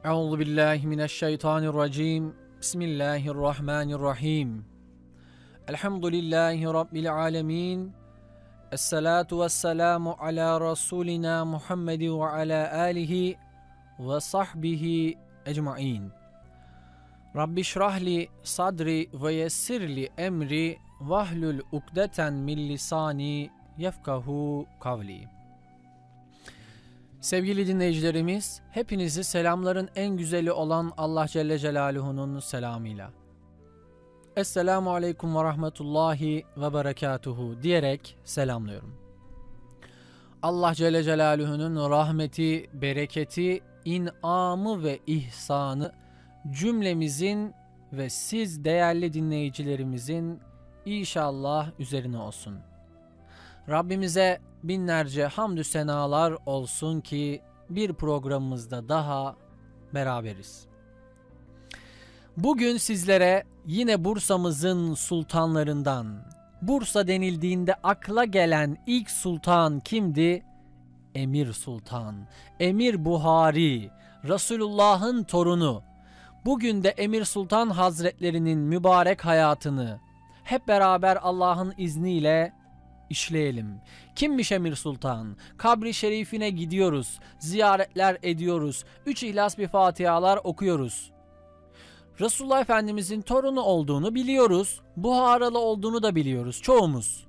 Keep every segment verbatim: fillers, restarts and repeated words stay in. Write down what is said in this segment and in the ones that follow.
Euzu billahi mineşşeytanirracim. Bismillahirrahmanirrahim. Elhamdülillahi rabbil alamin. Esselatu vesselamu ala rasulina Muhammed ve ala alihi ve sahbihi ecmaîn. Rabbi şrahli sadri ve yessirli emri vahlul ukdeten min lisani yefkahu kavli. Sevgili dinleyicilerimiz, hepinizi selamların en güzeli olan Allah Celle Celaluhu'nun selamıyla Esselamu Aleyküm ve Rahmetullahi ve Berekatuhu diyerek selamlıyorum. Allah Celle Celaluhu'nun rahmeti, bereketi, inamı ve ihsanı cümlemizin ve siz değerli dinleyicilerimizin inşallah üzerine olsun. Rabbimize binlerce hamdü senalar olsun ki bir programımızda daha beraberiz. Bugün sizlere yine Bursa'mızın sultanlarından, Bursa denildiğinde akla gelen ilk sultan kimdi? Emir Sultan, Emir Buhari, Resulullah'ın torunu. Bugün de Emir Sultan Hazretlerinin mübarek hayatını hep beraber Allah'ın izniyle işleyelim. Kimmiş Emir Sultan? Kabri şerifine gidiyoruz, ziyaretler ediyoruz, üç ihlas bir fatihalar okuyoruz. Resulullah Efendimizin torunu olduğunu biliyoruz, Buharalı olduğunu da biliyoruz çoğumuz.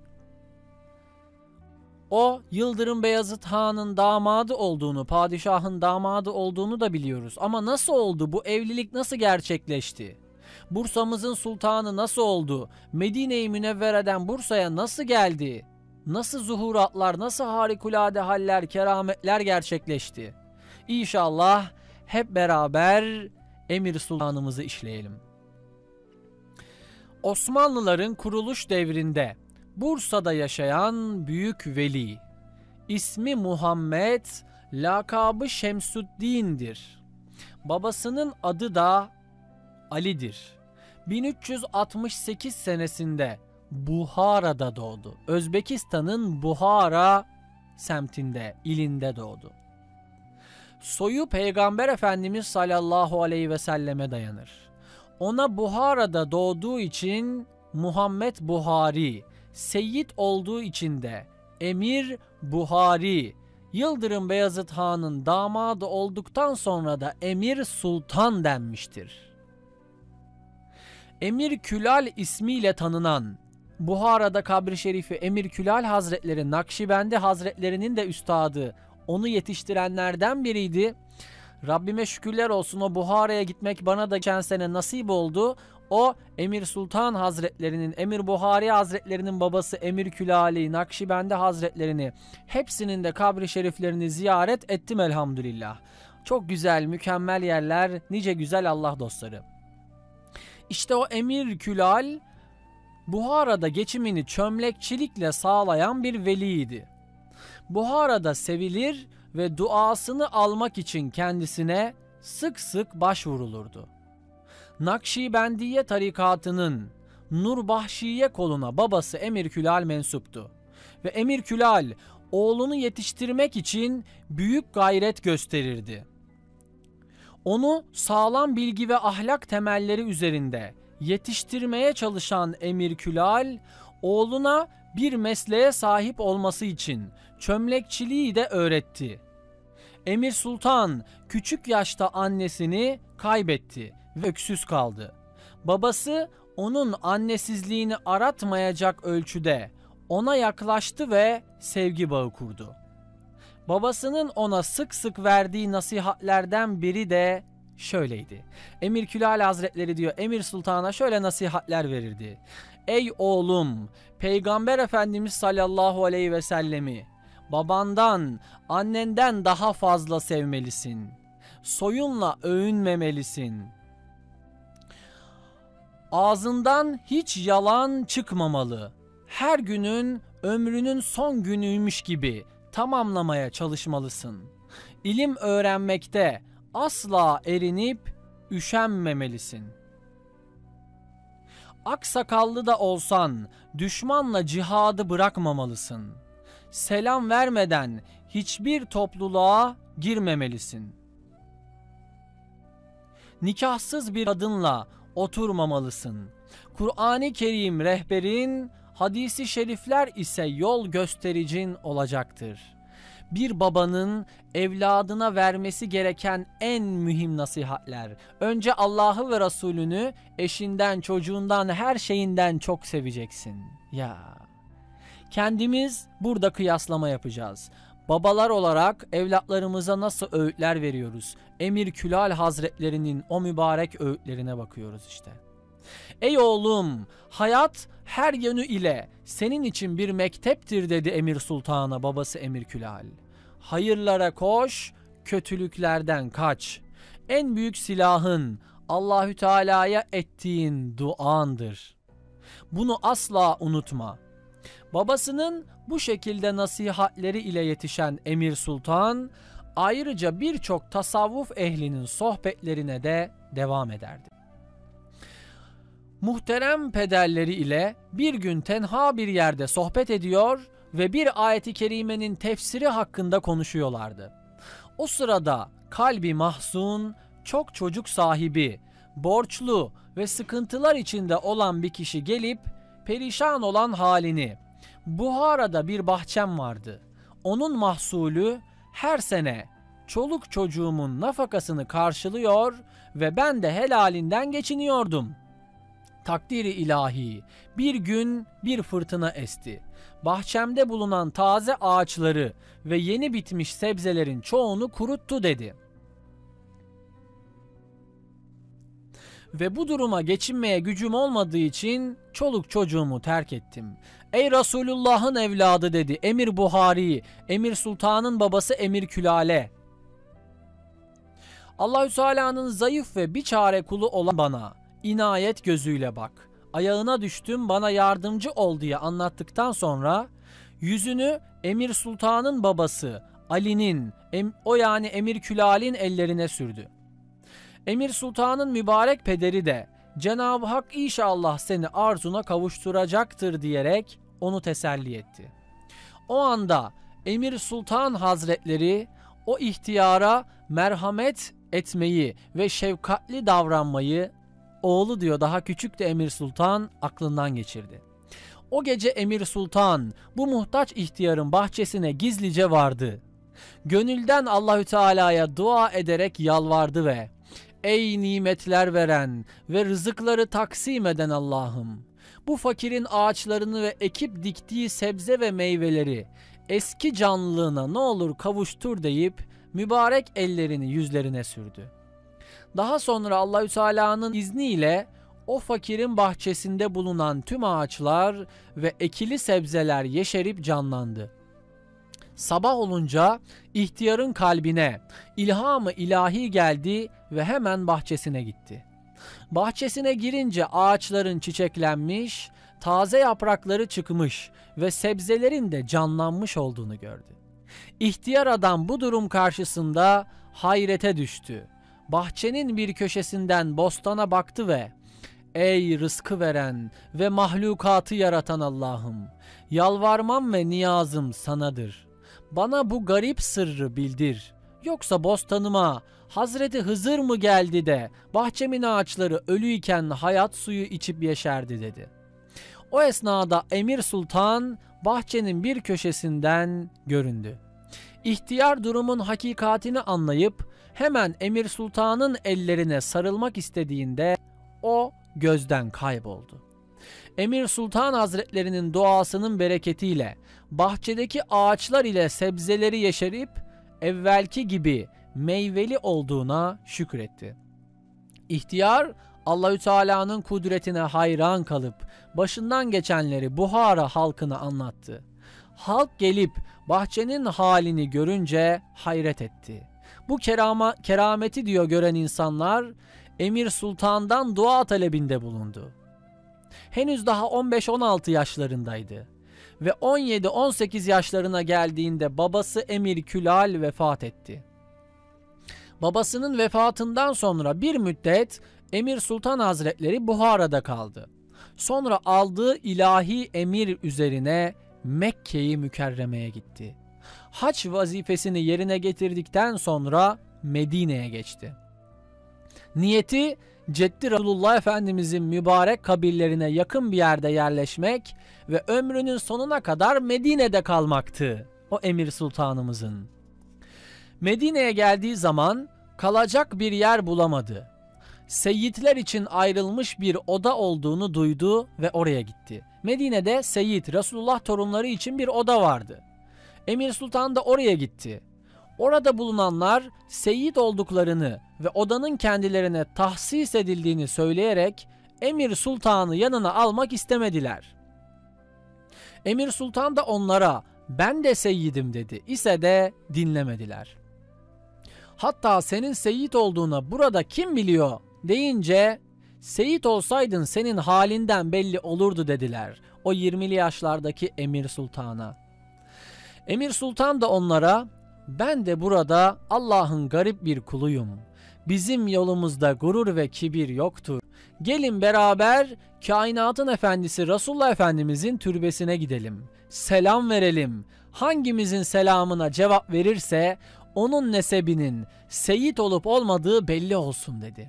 O Yıldırım Beyazıt Han'ın damadı olduğunu, padişahın damadı olduğunu da biliyoruz. Ama nasıl oldu? Bu evlilik nasıl gerçekleşti? Bursa'mızın sultanı nasıl oldu? Medine-i Münevvere'den Bursa'ya nasıl geldi? Nasıl zuhuratlar, nasıl harikulade haller, kerametler gerçekleşti? İnşallah hep beraber Emir Sultanımızı işleyelim. Osmanlıların kuruluş devrinde Bursa'da yaşayan büyük veli, ismi Muhammed, lakabı Şemsüddin'dir. Babasının adı da Ali'dir. bin üç yüz altmış sekiz senesinde Buhara'da doğdu. Özbekistan'ın Buhara semtinde, ilinde doğdu. Soyu Peygamber Efendimiz sallallahu aleyhi ve selleme dayanır. Ona Buhara'da doğduğu için Muhammed Buhari, Seyyid olduğu için de Emir Buhari, Yıldırım Beyazıt Han'ın damadı olduktan sonra da Emir Sultan denmiştir. Emir Külal ismiyle tanınan Buhara'da kabri şerifi Emir Külal Hazretleri, Nakşibendi Hazretlerinin de üstadı, onu yetiştirenlerden biriydi. Rabbime şükürler olsun, o Buhara'ya gitmek bana da geçen sene nasip oldu. O Emir Sultan Hazretlerinin, Emir Buhari Hazretlerinin babası Emir Külali, Nakşibendi Hazretlerini, hepsinin de kabri şeriflerini ziyaret ettim elhamdülillah. Çok güzel, mükemmel yerler, nice güzel Allah dostları. İşte o Emir Külal, Buhara'da geçimini çömlekçilikle sağlayan bir veliydi. Buhara'da sevilir ve duasını almak için kendisine sık sık başvurulurdu. Nakşibendiye tarikatının Nurbahşiye koluna babası Emir Külal mensuptu. Ve Emir Külal oğlunu yetiştirmek için büyük gayret gösterirdi. Onu sağlam bilgi ve ahlak temelleri üzerinde yetiştirmeye çalışan Emir Külal, oğluna bir mesleğe sahip olması için çömlekçiliği de öğretti. Emir Sultan küçük yaşta annesini kaybetti ve öksüz kaldı. Babası onun annesizliğini aratmayacak ölçüde ona yaklaştı ve sevgi bağı kurdu. Babasının ona sık sık verdiği nasihatlerden biri de şöyleydi. Emir Külal Hazretleri diyor, Emir Sultan'a şöyle nasihatler verirdi. Ey oğlum, Peygamber Efendimiz sallallahu aleyhi ve sellemi babandan, annenden daha fazla sevmelisin. Soyunla övünmemelisin. Ağzından hiç yalan çıkmamalı. Her günün ömrünün son günüymüş gibi tamamlamaya çalışmalısın. İlim öğrenmekte asla erinip üşenmemelisin. Aksakallı da olsan düşmanla cihadı bırakmamalısın. Selam vermeden hiçbir topluluğa girmemelisin. nikahsız bir kadınla oturmamalısın. Kur'an-ı Kerim rehberin, hadisi şerifler ise yol göstericin olacaktır. Bir babanın evladına vermesi gereken en mühim nasihatler. Önce Allah'ı ve Resulünü, eşinden, çocuğundan, her şeyinden çok seveceksin. Ya. Kendimiz burada kıyaslama yapacağız. Babalar olarak evlatlarımıza nasıl öğütler veriyoruz? Emir Külal Hazretlerinin o mübarek öğütlerine bakıyoruz işte. Ey oğlum, hayat her yönü ile senin için bir mekteptir dedi Emir Sultan'a babası Emir Külal. Hayırlara koş, kötülüklerden kaç. En büyük silahın Allahü Teala'ya ettiğin duandır. Bunu asla unutma. Babasının bu şekilde nasihatleri ile yetişen Emir Sultan, ayrıca birçok tasavvuf ehlinin sohbetlerine de devam ederdi. Muhterem pederleri ile bir gün tenha bir yerde sohbet ediyor ve bir ayet-i kerimenin tefsiri hakkında konuşuyorlardı. O sırada kalbi mahzun, çok çocuk sahibi, borçlu ve sıkıntılar içinde olan bir kişi gelip perişan olan halini, Buhara'da bir bahçem vardı. Onun mahsulü her sene çoluk çocuğumun nafakasını karşılıyor ve ben de helalinden geçiniyordum. Takdiri ilahi bir gün bir fırtına esti. Bahçemde bulunan taze ağaçları ve yeni bitmiş sebzelerin çoğunu kuruttu dedi. Ve bu duruma geçinmeye gücüm olmadığı için çoluk çocuğumu terk ettim. Ey Resulullah'ın evladı dedi Emir Buhari, Emir Sultan'ın babası Emir Külal'e. Allahü Teala'nın zayıf ve biçare kulu olan bana inayet gözüyle bak. Ayağına düştüm, bana yardımcı ol diye anlattıktan sonra yüzünü Emir Sultan'ın babası Ali'nin, o yani Emir Külal'in ellerine sürdü. Emir Sultan'ın mübarek pederi de Cenab-ı Hak inşallah seni arzuna kavuşturacaktır diyerek onu teselli etti. O anda Emir Sultan Hazretleri o ihtiyara merhamet etmeyi ve şefkatli davranmayı, oğlu diyor daha küçük de Emir Sultan, aklından geçirdi. O gece Emir Sultan bu muhtaç ihtiyarın bahçesine gizlice vardı. Gönülden Allahü Teala'ya dua ederek yalvardı ve ey nimetler veren ve rızıkları taksim eden Allah'ım, bu fakirin ağaçlarını ve ekip diktiği sebze ve meyveleri eski canlılığına ne olur kavuştur deyip mübarek ellerini yüzlerine sürdü. Daha sonra Allahü Teala'nın izniyle o fakirin bahçesinde bulunan tüm ağaçlar ve ekili sebzeler yeşerip canlandı. Sabah olunca ihtiyarın kalbine ilham-ı ilahi geldi ve hemen bahçesine gitti. Bahçesine girince ağaçların çiçeklenmiş, taze yaprakları çıkmış ve sebzelerin de canlanmış olduğunu gördü. İhtiyar adam bu durum karşısında hayrete düştü. Bahçenin bir köşesinden bostana baktı ve ey rızkı veren ve mahlukatı yaratan Allah'ım, yalvarmam ve niyazım sanadır. Bana bu garip sırrı bildir. Yoksa bostanıma Hazreti Hızır mı geldi de bahçemin ağaçları ölüyken hayat suyu içip yeşerdi dedi. O esnada Emir Sultan bahçenin bir köşesinden göründü. İhtiyar durumun hakikatini anlayıp hemen Emir Sultan'ın ellerine sarılmak istediğinde o gözden kayboldu. Emir Sultan Hazretlerinin duasının bereketiyle bahçedeki ağaçlar ile sebzeleri yeşerip evvelki gibi meyveli olduğuna şükretti. İhtiyar Allahü Teala'nın kudretine hayran kalıp başından geçenleri Buhara halkına anlattı. Halk gelip bahçenin halini görünce hayret etti. Bu kerama, kerameti diyor gören insanlar Emir Sultan'dan dua talebinde bulundu. Henüz daha on beş on altı yaşlarındaydı ve on yedi on sekiz yaşlarına geldiğinde babası Emir Külal vefat etti. Babasının vefatından sonra bir müddet Emir Sultan Hazretleri Buhara'da kaldı. Sonra aldığı ilahi emir üzerine Mekke-i Mükerreme'ye gitti. Hac vazifesini yerine getirdikten sonra Medine'ye geçti. Niyeti Ceddi Resulullah Efendimizin mübarek kabirlerine yakın bir yerde yerleşmek ve ömrünün sonuna kadar Medine'de kalmaktı o Emir Sultanımızın. Medine'ye geldiği zaman kalacak bir yer bulamadı. Seyyidler için ayrılmış bir oda olduğunu duydu ve oraya gitti. Medine'de Seyyid, Resulullah torunları için bir oda vardı. Emir Sultan da oraya gitti. Orada bulunanlar Seyyid olduklarını ve odanın kendilerine tahsis edildiğini söyleyerek Emir Sultan'ı yanına almak istemediler. Emir Sultan da onlara ben de Seyyidim dedi ise de dinlemediler. Hatta senin Seyyid olduğuna burada kim biliyor deyince Seyyid olsaydın senin halinden belli olurdu dediler o yirmili yaşlardaki Emir Sultan'a. Emir Sultan da onlara ben de burada Allah'ın garip bir kuluyum. Bizim yolumuzda gurur ve kibir yoktur. Gelin beraber kainatın efendisi Resulullah Efendimizin türbesine gidelim. Selam verelim. Hangimizin selamına cevap verirse onun nesebinin Seyyid olup olmadığı belli olsun dedi.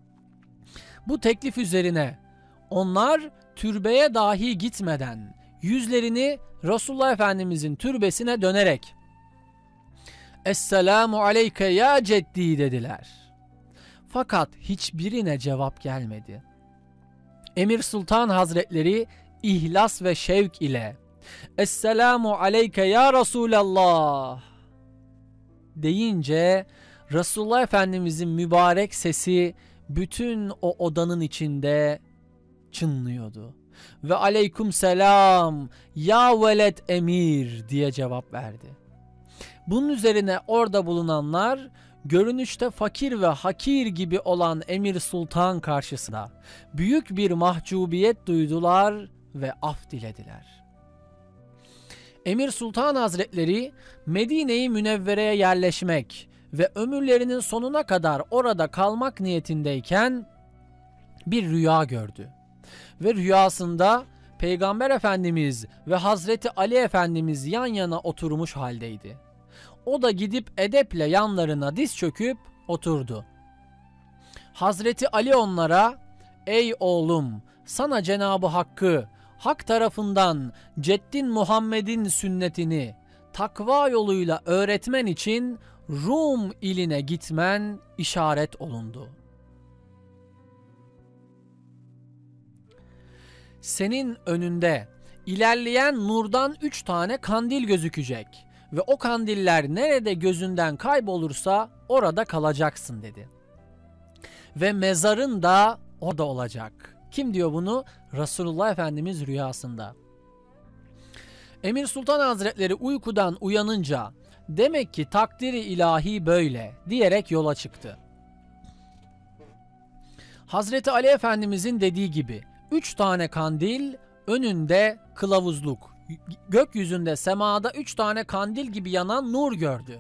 Bu teklif üzerine onlar türbeye dahi gitmeden yüzlerini Resulullah Efendimizin türbesine dönerek Esselamu aleyke ya ceddi dediler. Fakat hiçbirine cevap gelmedi. Emir Sultan Hazretleri ihlas ve şevk ile Esselamu aleyke ya Resulallah deyince Resulullah Efendimizin mübarek sesi bütün o odanın içinde çınlıyordu. Ve aleyküm selam ya veled emir diye cevap verdi. Bunun üzerine orada bulunanlar görünüşte fakir ve hakir gibi olan Emir Sultan karşısında büyük bir mahcubiyet duydular ve af dilediler. Emir Sultan Hazretleri Medine-i Münevvere'ye yerleşmek ve ömürlerinin sonuna kadar orada kalmak niyetindeyken bir rüya gördü. Ve rüyasında Peygamber Efendimiz ve Hazreti Ali Efendimiz yan yana oturmuş haldeydi. O da gidip edeple yanlarına diz çöküp oturdu. Hazreti Ali onlara ey oğlum sana Cenab-ı Hakk'ı Hak tarafından Ceddin Muhammed'in sünnetini takva yoluyla öğretmen için Rum iline gitmen işaret olundu. Senin önünde ilerleyen nurdan üç tane kandil gözükecek ve o kandiller nerede gözünden kaybolursa orada kalacaksın dedi. Ve mezarın da orada olacak. Kim diyor bunu? Resulullah Efendimiz rüyasında. Emir Sultan Hazretleri uykudan uyanınca demek ki takdiri ilahi böyle diyerek yola çıktı. Hazreti Ali Efendimizin dediği gibi üç tane kandil önünde kılavuzluk. Gökyüzünde semada üç tane kandil gibi yanan nur gördü.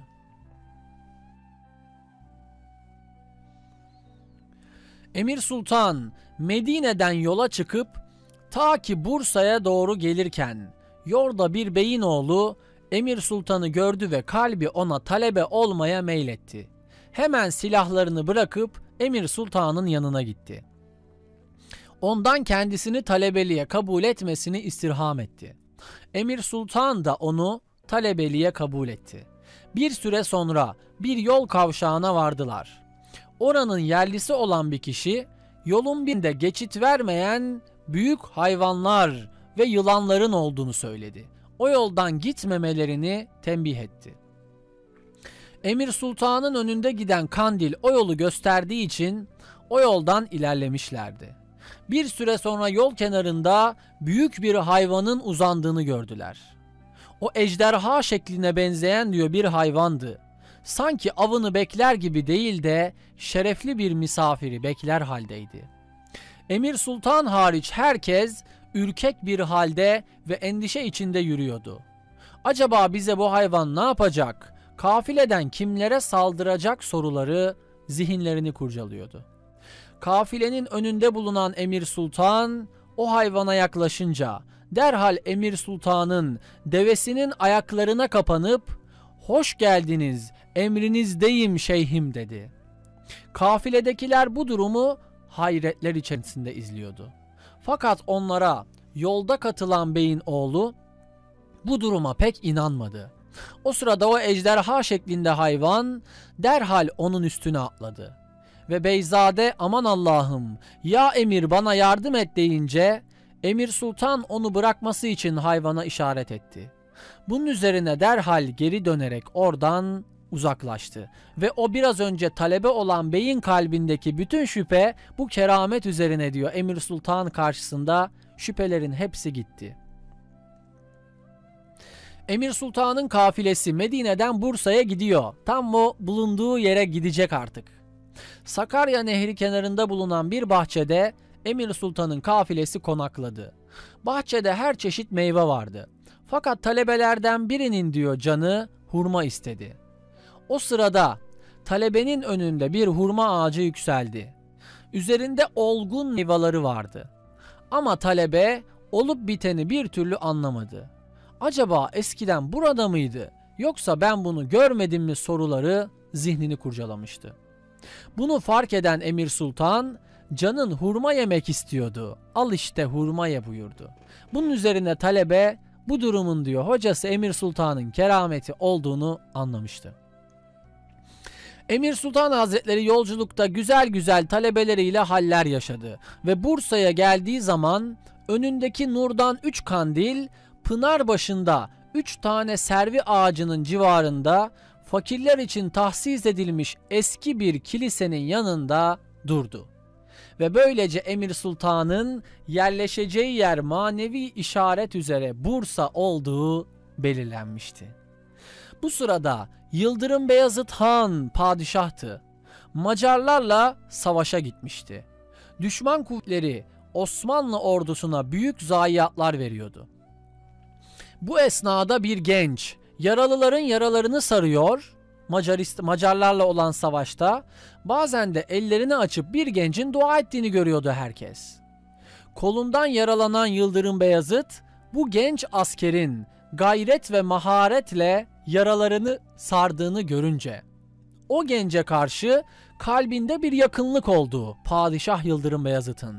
Emir Sultan Medine'den yola çıkıp ta ki Bursa'ya doğru gelirken yolda bir beyin oğlu Emir Sultan'ı gördü ve kalbi ona talebe olmaya meyletti. Hemen silahlarını bırakıp Emir Sultan'ın yanına gitti. Ondan kendisini talebeliğe kabul etmesini istirham etti. Emir Sultan da onu talebeliğe kabul etti. Bir süre sonra bir yol kavşağına vardılar. Oranın yerlisi olan bir kişi yolun birinde geçit vermeyen büyük hayvanlar ve yılanların olduğunu söyledi. O yoldan gitmemelerini tembih etti. Emir Sultan'ın önünde giden kandil o yolu gösterdiği için o yoldan ilerlemişlerdi. Bir süre sonra yol kenarında büyük bir hayvanın uzandığını gördüler. O ejderha şekline benzeyen diyor bir hayvandı. Sanki avını bekler gibi değil de şerefli bir misafiri bekler haldeydi. Emir Sultan hariç herkes ürkek bir halde ve endişe içinde yürüyordu. Acaba bize bu hayvan ne yapacak? Kafileden kimlere saldıracak soruları zihinlerini kurcalıyordu. Kafilenin önünde bulunan Emir Sultan o hayvana yaklaşınca derhal Emir Sultan'ın devesinin ayaklarına kapanıp "Hoş geldiniz, emrinizdeyim şeyhim" dedi. Kafiledekiler bu durumu hayretler içerisinde izliyordu. Fakat onlara yolda katılan beyin oğlu bu duruma pek inanmadı. O sırada o ejderha şeklinde hayvan derhal onun üstüne atladı. Ve Beyzade aman Allah'ım ya emir bana yardım et deyince Emir Sultan onu bırakması için hayvana işaret etti. Bunun üzerine derhal geri dönerek oradan uzaklaştı. Ve o biraz önce talebe olan beyin kalbindeki bütün şüphe bu keramet üzerine diyor. Emir Sultan karşısında şüphelerin hepsi gitti. Emir Sultan'ın kafilesi Medine'den Bursa'ya gidiyor. Tam o bulunduğu yere gidecek artık. Sakarya Nehri kenarında bulunan bir bahçede Emir Sultan'ın kafilesi konakladı. Bahçede her çeşit meyve vardı. Fakat talebelerden birinin diyor canı hurma istedi. O sırada talebenin önünde bir hurma ağacı yükseldi. Üzerinde olgun meyveleri vardı. Ama talebe olup biteni bir türlü anlamadı. Acaba eskiden burada mıydı yoksa ben bunu görmedim mi soruları zihnini kurcalamıştı. Bunu fark eden Emir Sultan canın hurma yemek istiyordu. Al işte hurma ye buyurdu. Bunun üzerine talebe bu durumun diyor hocası Emir Sultan'ın kerameti olduğunu anlamıştı. Emir Sultan Hazretleri yolculukta güzel güzel talebeleriyle haller yaşadı ve Bursa'ya geldiği zaman önündeki nurdan üç kandil pınar başında üç tane servi ağacının civarında fakirler için tahsis edilmiş eski bir kilisenin yanında durdu. Ve böylece Emir Sultan'ın yerleşeceği yer manevi işaret üzere Bursa olduğu belirlenmişti. Bu sırada Yıldırım Beyazıt Han padişahtı. Macarlarla savaşa gitmişti. Düşman kuvvetleri Osmanlı ordusuna büyük zayiatlar veriyordu. Bu esnada bir genç yaralıların yaralarını sarıyor, Macarist, Macarlarla olan savaşta bazen de ellerini açıp bir gencin dua ettiğini görüyordu herkes. Kolundan yaralanan Yıldırım Beyazıt bu genç askerin gayret ve maharetle yaralarını sardığını görünce o gence karşı kalbinde bir yakınlık oldu Padişah Yıldırım Beyazıt'ın.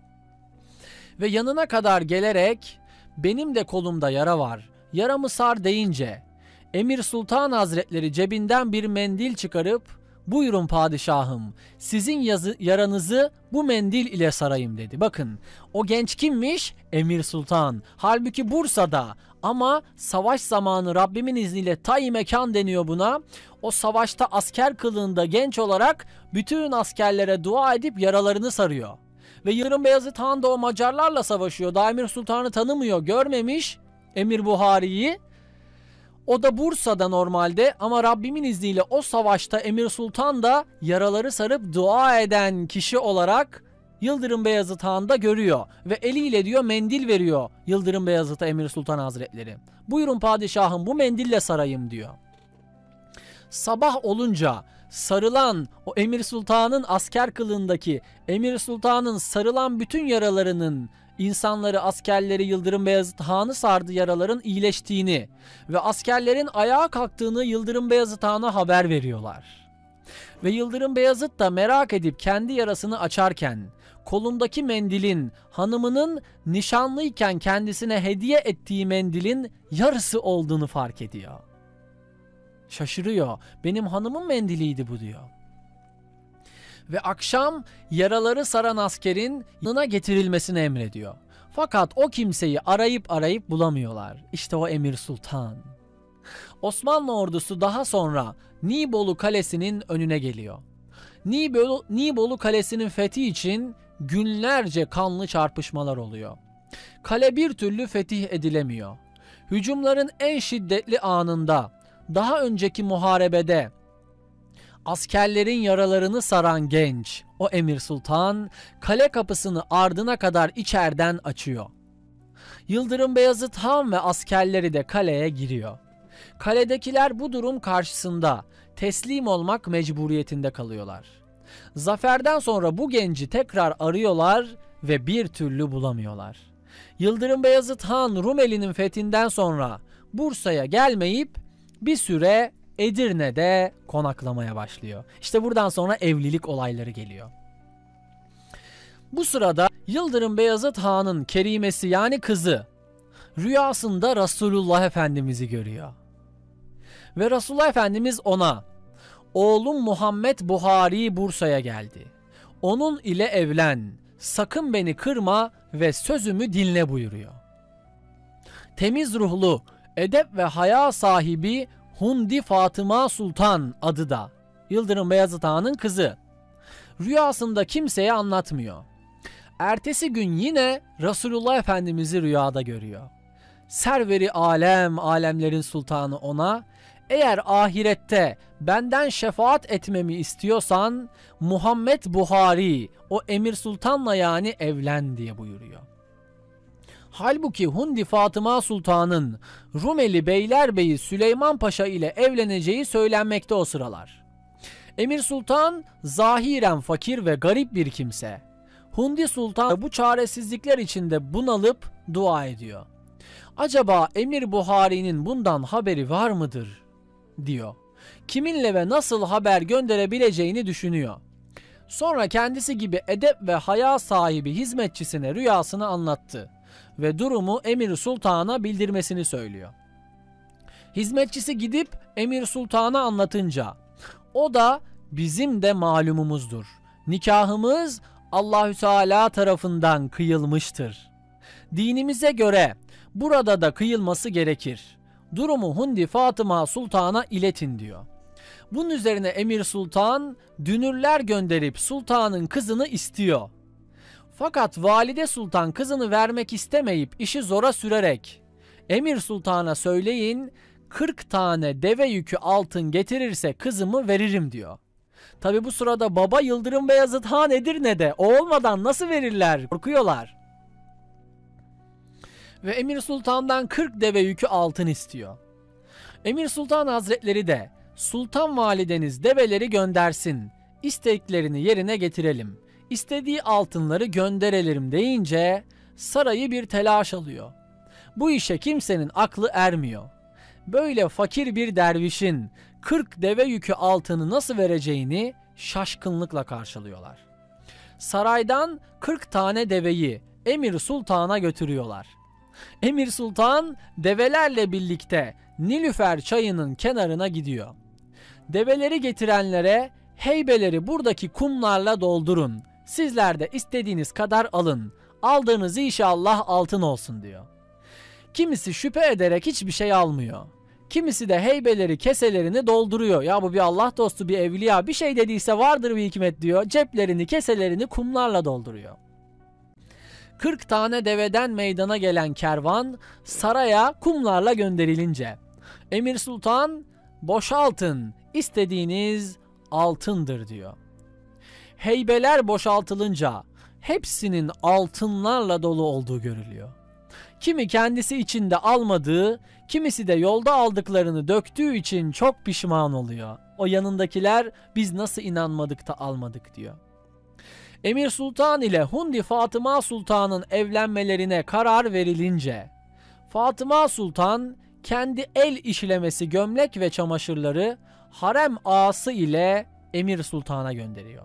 Ve yanına kadar gelerek benim de kolumda yara var, yaramı sar deyince Emir Sultan Hazretleri cebinden bir mendil çıkarıp buyurun padişahım sizin yazı, yaranızı bu mendil ile sarayım dedi. Bakın o genç kimmiş? Emir Sultan. Halbuki Bursa'da ama savaş zamanı Rabbimin izniyle tay mekan deniyor buna. O savaşta asker kılığında genç olarak bütün askerlere dua edip yaralarını sarıyor. Ve Yıldırım Beyazıt Han da o Macarlarla savaşıyor. Daha Emir Sultan'ı tanımıyor, görmemiş Emir Buhari'yi. O da Bursa'da normalde ama Rabbimin izniyle o savaşta Emir Sultan da yaraları sarıp dua eden kişi olarak Yıldırım Beyazıt Han da görüyor. Ve eliyle diyor mendil veriyor Yıldırım Beyazıt'a Emir Sultan Hazretleri. Buyurun padişahım bu mendille sarayım diyor. Sabah olunca sarılan o Emir Sultan'ın asker kılığındaki Emir Sultan'ın sarılan bütün yaralarının insanları, askerleri Yıldırım Beyazıt Han'ı sardı yaraların iyileştiğini ve askerlerin ayağa kalktığını Yıldırım Beyazıt Han'a haber veriyorlar. Ve Yıldırım Beyazıt da merak edip kendi yarasını açarken kolundaki mendilin hanımının nişanlıyken kendisine hediye ettiği mendilin yarısı olduğunu fark ediyor. Şaşırıyor. Benim hanımın mendiliydi bu diyor. Ve akşam yaraları saran askerin yanına getirilmesini emrediyor. Fakat o kimseyi arayıp arayıp bulamıyorlar. İşte o Emir Sultan. Osmanlı ordusu daha sonra Nibolu Kalesi'nin önüne geliyor. Nibolu, Nibolu Kalesi'nin fethi için günlerce kanlı çarpışmalar oluyor. Kale bir türlü fetih edilemiyor. Hücumların en şiddetli anında, daha önceki muharebede askerlerin yaralarını saran genç, o Emir Sultan, kale kapısını ardına kadar içeriden açıyor. Yıldırım Beyazıt Han ve askerleri de kaleye giriyor. Kaledekiler bu durum karşısında teslim olmak mecburiyetinde kalıyorlar. Zaferden sonra bu genci tekrar arıyorlar ve bir türlü bulamıyorlar. Yıldırım Beyazıt Han Rumeli'nin fethinden sonra Bursa'ya gelmeyip bir süre Edirne'de konaklamaya başlıyor. İşte buradan sonra evlilik olayları geliyor. Bu sırada Yıldırım Beyazıt Han'ın kerimesi yani kızı rüyasında Resulullah Efendimiz'i görüyor. Ve Resulullah Efendimiz ona oğlum Muhammed Buhari Bursa'ya geldi. Onun ile evlen, sakın beni kırma ve sözümü dinle buyuruyor. Temiz ruhlu, edep ve haya sahibi Hundi Fatıma Sultan adı da Yıldırım Beyazıt Han'ın kızı. Rüyasında kimseye anlatmıyor. Ertesi gün yine Resulullah Efendimiz'i rüyada görüyor. Serveri alem, alemlerin sultanı ona, eğer ahirette benden şefaat etmemi istiyorsan Muhammed Buhari, o Emir Sultan'la yani evlen diye buyuruyor. Halbuki Hundi Fatıma Sultan'ın Rumeli Beylerbeyi Süleyman Paşa ile evleneceği söylenmekte o sıralar. Emir Sultan zahiren fakir ve garip bir kimse. Hundi Sultan bu çaresizlikler içinde bunalıp dua ediyor. Acaba Emir Buhari'nin bundan haberi var mıdır diyor. Kiminle ve nasıl haber gönderebileceğini düşünüyor. Sonra kendisi gibi edep ve haya sahibi hizmetçisine rüyasını anlattı ve durumu Emir Sultan'a bildirmesini söylüyor. Hizmetçisi gidip Emir Sultan'a anlatınca o da bizim de malumumuzdur. Nikahımız Allahü Teala tarafından kıyılmıştır. Dinimize göre burada da kıyılması gerekir. Durumu Hundi Fatıma Sultan'a iletin diyor. Bunun üzerine Emir Sultan dünürler gönderip sultanın kızını istiyor. Fakat Valide Sultan kızını vermek istemeyip işi zora sürerek Emir Sultan'a söyleyin kırk tane deve yükü altın getirirse kızımı veririm diyor. Tabi bu sırada baba Yıldırım Beyazıt Han Edirne'de, o olmadan nasıl verirler? Korkuyorlar. Ve Emir Sultan'dan kırk deve yükü altın istiyor. Emir Sultan Hazretleri de Sultan Valideniz develeri göndersin, isteklerini yerine getirelim, istediği altınları gönderelim deyince sarayı bir telaş alıyor. Bu işe kimsenin aklı ermiyor. Böyle fakir bir dervişin kırk deve yükü altını nasıl vereceğini şaşkınlıkla karşılıyorlar. Saraydan kırk tane deveyi Emir Sultan'a götürüyorlar. Emir Sultan develerle birlikte Nilüfer çayının kenarına gidiyor. Develeri getirenlere heybeleri buradaki kumlarla doldurun. Sizler de istediğiniz kadar alın. Aldığınız inşallah altın olsun diyor. Kimisi şüphe ederek hiçbir şey almıyor. Kimisi de heybeleri keselerini dolduruyor. Ya bu bir Allah dostu, bir evliya, bir şey dediyse vardır bir hikmet diyor. Ceplerini keselerini kumlarla dolduruyor. kırk tane deveden meydana gelen kervan saraya kumlarla gönderilince Emir Sultan boşaltın, istediğiniz altındır diyor. Heybeler boşaltılınca hepsinin altınlarla dolu olduğu görülüyor. Kimi kendisi içinde almadığı, kimisi de yolda aldıklarını döktüğü için çok pişman oluyor. O yanındakiler biz nasıl inanmadık da almadık diyor. Emir Sultan ile Hundi Fatıma Sultan'ın evlenmelerine karar verilince Fatıma Sultan kendi el işlemesi gömlek ve çamaşırları harem ağası ile Emir Sultan'a gönderiyor.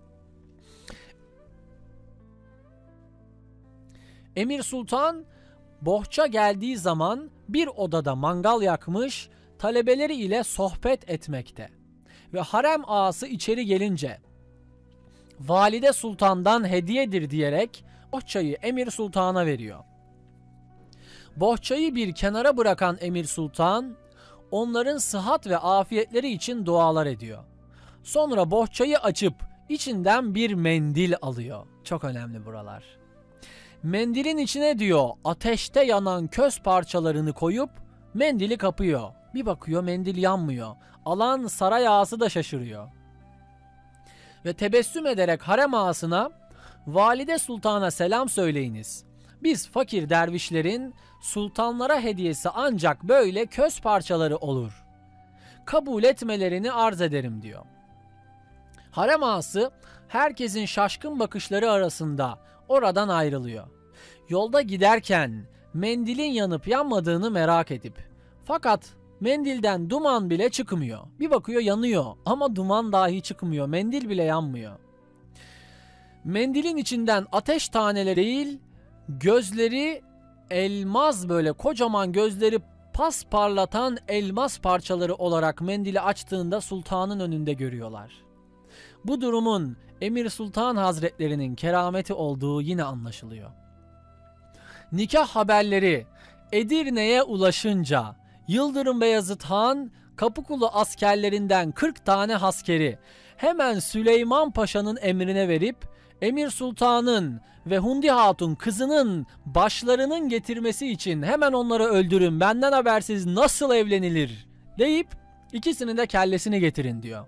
Emir Sultan bohça geldiği zaman bir odada mangal yakmış, talebeleri ile sohbet etmekte. Ve harem ağası içeri gelince Valide Sultan'dan hediyedir diyerek bohçayı Emir Sultan'a veriyor. Bohçayı bir kenara bırakan Emir Sultan onların sıhhat ve afiyetleri için dualar ediyor. Sonra bohçayı açıp içinden bir mendil alıyor. Çok önemli buralar. Mendilin içine diyor ateşte yanan köz parçalarını koyup mendili kapıyor. Bir bakıyor mendil yanmıyor. Alan saray ağası da şaşırıyor. Ve tebessüm ederek harem ağasına Valide Sultan'a selam söyleyiniz. Biz fakir dervişlerin sultanlara hediyesi ancak böyle köz parçaları olur. Kabul etmelerini arz ederim diyor. Harem ağası herkesin şaşkın bakışları arasında oradan ayrılıyor. Yolda giderken mendilin yanıp yanmadığını merak edip fakat Mendilden duman bile çıkmıyor. Bir bakıyor yanıyor ama duman dahi çıkmıyor. Mendil bile yanmıyor. Mendilin içinden ateş taneleri değil, gözleri elmas, böyle kocaman gözleri pas parlatan elmas parçaları olarak mendili açtığında sultanın önünde görüyorlar. Bu durumun Emir Sultan Hazretlerinin kerameti olduğu yine anlaşılıyor. Nikah haberleri Edirne'ye ulaşınca Yıldırım Beyazıt Han Kapıkulu askerlerinden kırk tane askeri hemen Süleyman Paşa'nın emrine verip Emir Sultan'ın ve Hundi Hatun kızının başlarının getirmesi için hemen onları öldürün, benden habersiz nasıl evlenilir deyip ikisinin de kellesini getirin diyor.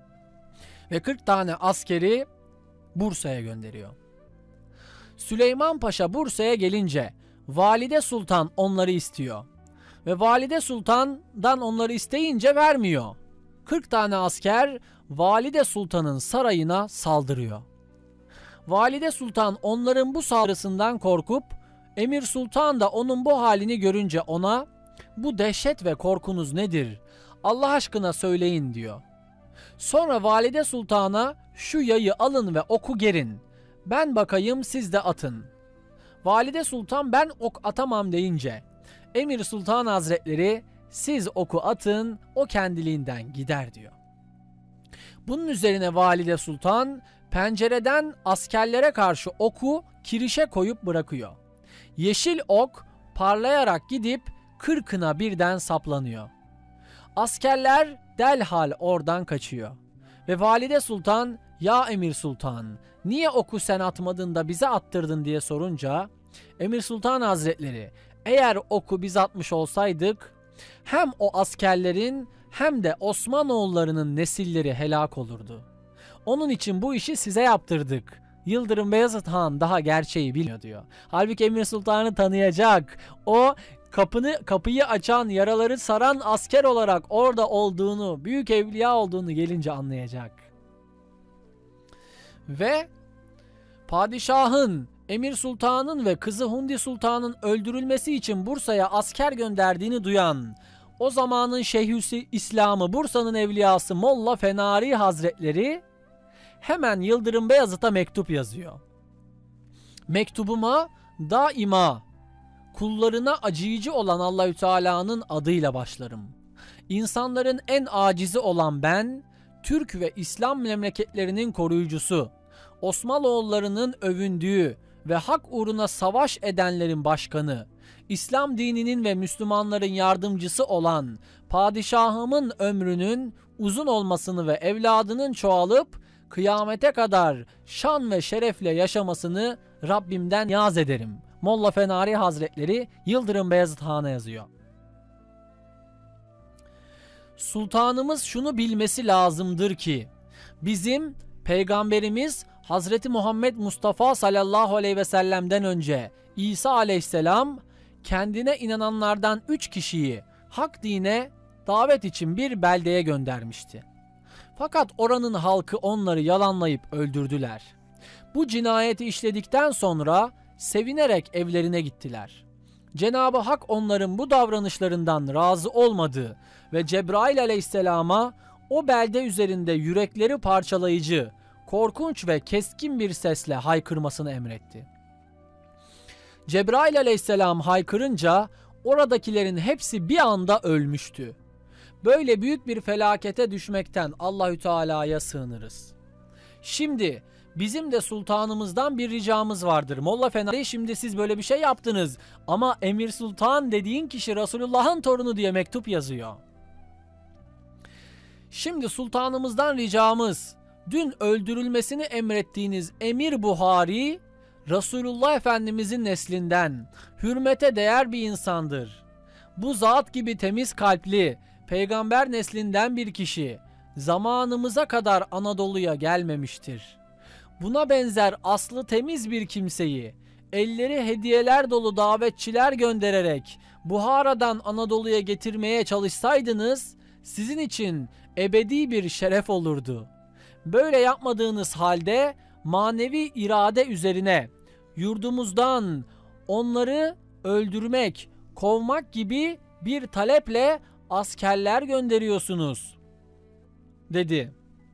Ve kırk tane askeri Bursa'ya gönderiyor. Süleyman Paşa Bursa'ya gelince Valide Sultan onları istiyor. Ve Valide Sultan'dan onları isteyince vermiyor. kırk tane asker Valide Sultan'ın sarayına saldırıyor. Valide Sultan onların bu saldırısından korkup Emir Sultan da onun bu halini görünce ona "Bu dehşet ve korkunuz nedir? Allah aşkına söyleyin." diyor. Sonra Valide Sultan'a "Şu yayı alın ve oku gerin. Ben bakayım, siz de atın." Valide Sultan "Ben ok atamam." deyince Emir Sultan Hazretleri "Siz oku atın, o kendiliğinden gider." diyor. Bunun üzerine Valide Sultan pencereden askerlere karşı oku kirişe koyup bırakıyor. Yeşil ok parlayarak gidip kırkına birden saplanıyor. Askerler derhal oradan kaçıyor. Ve Valide Sultan "Ya Emir Sultan, niye oku sen atmadın da bize attırdın?" diye sorunca Emir Sultan Hazretleri "Eğer oku biz atmış olsaydık hem o askerlerin hem de Osmanoğullarının nesilleri helak olurdu. Onun için bu işi size yaptırdık. Yıldırım Beyazıt Han daha gerçeği bilmiyor." diyor. Halbuki Emir Sultan'ı tanıyacak. O kapını kapıyı açan, yaraları saran asker olarak orada olduğunu, büyük evliya olduğunu gelince anlayacak. Ve padişahın, Emir Sultan'ın ve kızı Hundi Sultan'ın öldürülmesi için Bursa'ya asker gönderdiğini duyan o zamanın Şeyhüsü İslam'ı, Bursa'nın evliyası Molla Fenari Hazretleri hemen Yıldırım Beyazıt'a mektup yazıyor. "Mektubuma daima kullarına acıyıcı olan Allahü Teala'nın adıyla başlarım. İnsanların en acizi olan ben, Türk ve İslam memleketlerinin koruyucusu, Osmanoğullarının övündüğü ve hak uğruna savaş edenlerin başkanı, İslam dininin ve Müslümanların yardımcısı olan padişahımın ömrünün uzun olmasını ve evladının çoğalıp kıyamete kadar şan ve şerefle yaşamasını Rabbimden niyaz ederim." Molla Fenari Hazretleri Yıldırım Beyazıt Han'a yazıyor. Sultanımız şunu bilmesi lazımdır ki bizim Peygamberimiz Hazreti Muhammed Mustafa sallallahu aleyhi ve sellem'den önce İsa aleyhisselam kendine inananlardan üç kişiyi hak dine davet için bir beldeye göndermişti. Fakat oranın halkı onları yalanlayıp öldürdüler. Bu cinayeti işledikten sonra sevinerek evlerine gittiler. Cenab-ı Hak onların bu davranışlarından razı olmadı ve Cebrail aleyhisselama o belde üzerinde yürekleri parçalayıcı, korkunç ve keskin bir sesle haykırmasını emretti. Cebrail aleyhisselam haykırınca oradakilerin hepsi bir anda ölmüştü. Böyle büyük bir felakete düşmekten Allahü Teala'ya sığınırız. Şimdi bizim de sultanımızdan bir ricamız vardır. Molla Fenari, şimdi siz böyle bir şey yaptınız ama Emir Sultan dediğin kişi Resulullah'ın torunu diye mektup yazıyor. Şimdi sultanımızdan ricamız, dün öldürülmesini emrettiğiniz Emir Buhari, Resulullah Efendimizin neslinden, hürmete değer bir insandır. Bu zat gibi temiz kalpli, peygamber neslinden bir kişi zamanımıza kadar Anadolu'ya gelmemiştir. Buna benzer aslı temiz bir kimseyi elleri hediyeler dolu davetçiler göndererek Buhara'dan Anadolu'ya getirmeye çalışsaydınız sizin için ebedi bir şeref olurdu. Böyle yapmadığınız halde manevi irade üzerine yurdumuzdan onları öldürmek, kovmak gibi bir taleple askerler gönderiyorsunuz?" dedi.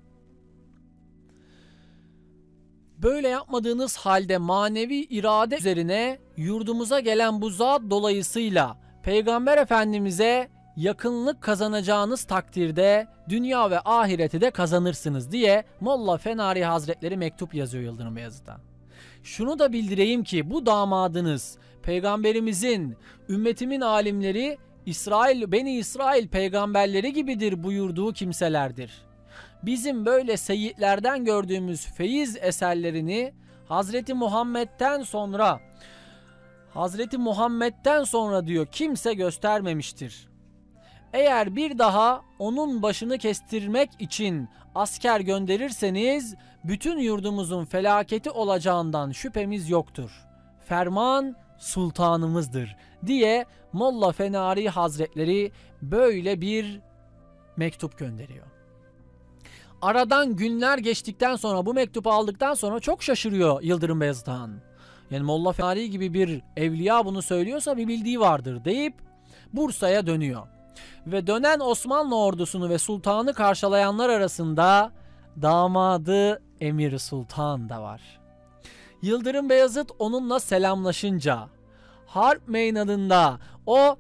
"Böyle yapmadığınız halde manevi irade üzerine yurdumuza gelen bu zat dolayısıyla Peygamber Efendimiz'e yakınlık kazanacağınız takdirde dünya ve ahireti de kazanırsınız" diye Molla Fenari Hazretleri mektup yazıyor Yıldırım Beyazıt'a. "Şunu da bildireyim ki bu damadınız Peygamberimizin, ümmetimin alimleri İsrail, Beni İsrail peygamberleri gibidir buyurduğu kimselerdir. Bizim böyle seyyidlerden gördüğümüz feyiz eserlerini Hazreti Muhammed'den sonra Hazreti Muhammed'den sonra diyor kimse göstermemiştir. Eğer bir daha onun başını kestirmek için asker gönderirseniz bütün yurdumuzun felaketi olacağından şüphemiz yoktur. Ferman sultanımızdır" diye Molla Fenari Hazretleri böyle bir mektup gönderiyor. Aradan günler geçtikten sonra bu mektubu aldıktan sonra çok şaşırıyor Yıldırım Beyazıt Han. Yani Molla Fenari gibi bir evliya bunu söylüyorsa bir bildiği vardır deyip Bursa'ya dönüyor. Ve dönen Osmanlı ordusunu ve sultanı karşılayanlar arasında damadı Emir Sultan da var. Yıldırım Beyazıt onunla selamlaşınca harp meydanında, o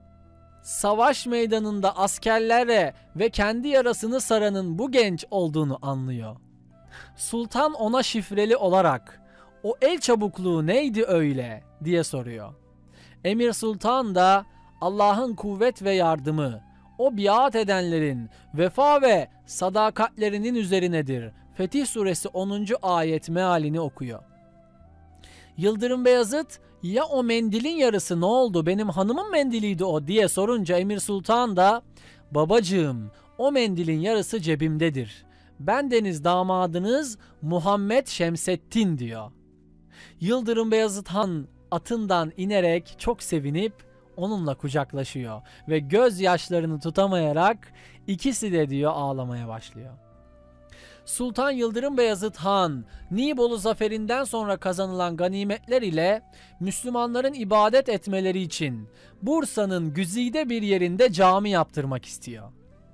savaş meydanında askerlere ve kendi yarasını saranın bu genç olduğunu anlıyor. Sultan ona şifreli olarak "O el çabukluğu neydi öyle?" diye soruyor. Emir Sultan da Allah'ın kuvvet ve yardımı o biat edenlerin vefa ve sadakatlerinin üzerinedir. Fetih Suresi onuncu ayet mealini okuyor. Yıldırım Beyazıt "Ya o mendilin yarısı ne oldu? Benim hanımın mendiliydi o" diye sorunca Emir Sultan da "Babacığım, o mendilin yarısı cebimdedir. Bendeniz damadınız Muhammed Şemseddin" diyor. Yıldırım Beyazıt Han atından inerek çok sevinip onunla kucaklaşıyor ve gözyaşlarını tutamayarak ikisi de diyor ağlamaya başlıyor. Sultan Yıldırım Beyazıt Han, Nibolu zaferinden sonra kazanılan ganimetler ile Müslümanların ibadet etmeleri için Bursa'nın güzide bir yerinde cami yaptırmak istiyor.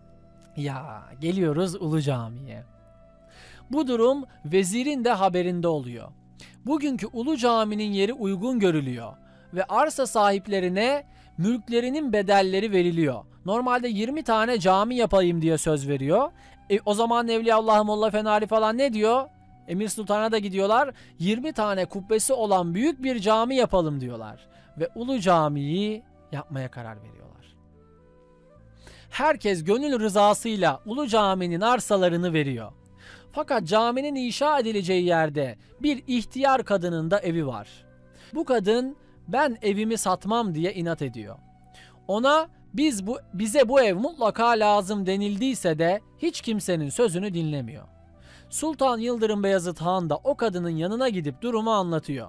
Ya geliyoruz Ulu Cami'ye. Bu durum vezirin de haberinde oluyor. Bugünkü Ulu Cami'nin yeri uygun görülüyor ve arsa sahiplerine mülklerinin bedelleri veriliyor. Normalde yirmi tane cami yapayım diye söz veriyor. E, o zaman Evliyaullah Molla Fenari falan ne diyor? Emir Sultan'a da gidiyorlar. yirmi tane kubbesi olan büyük bir cami yapalım diyorlar. Ve Ulu Cami'yi yapmaya karar veriyorlar. Herkes gönül rızasıyla Ulu Cami'nin arsalarını veriyor. Fakat caminin inşa edileceği yerde bir ihtiyar kadının da evi var. Bu kadın "Ben evimi satmam" diye inat ediyor. Ona biz bu bize bu ev mutlaka lazım denildiyse de hiç kimsenin sözünü dinlemiyor. Sultan Yıldırım Beyazıt Han da o kadının yanına gidip durumu anlatıyor.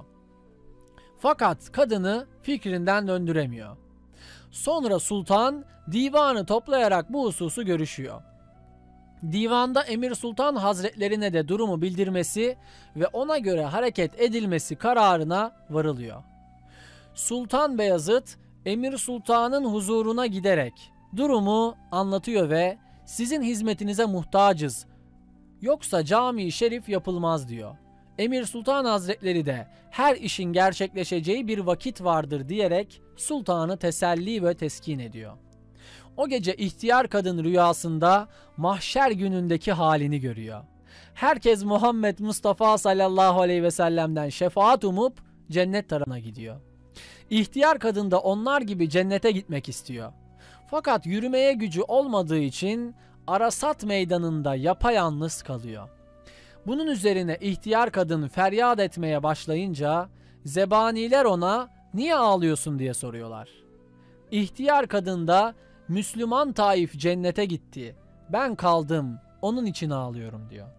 Fakat kadını fikrinden döndüremiyor. Sonra sultan divanı toplayarak bu hususu görüşüyor. Divanda Emir Sultan Hazretlerine de durumu bildirmesi ve ona göre hareket edilmesi kararına varılıyor. Sultan Beyazıt Emir Sultan'ın huzuruna giderek durumu anlatıyor ve "Sizin hizmetinize muhtacız. Yoksa cami-i şerif yapılmaz" diyor. Emir Sultan Hazretleri de her işin gerçekleşeceği bir vakit vardır diyerek sultanı teselli ve teskin ediyor. O gece ihtiyar kadın rüyasında mahşer günündeki halini görüyor. Herkes Muhammed Mustafa sallallahu aleyhi ve sellem'den şefaat umup cennet tarafına gidiyor. İhtiyar kadın da onlar gibi cennete gitmek istiyor. Fakat yürümeye gücü olmadığı için Arasat meydanında yapayalnız kalıyor. Bunun üzerine ihtiyar kadın feryat etmeye başlayınca zebaniler ona "Niye ağlıyorsun?" diye soruyorlar. İhtiyar kadın da "Müslüman Taif cennete gitti. Ben kaldım. Onun için ağlıyorum" diyor.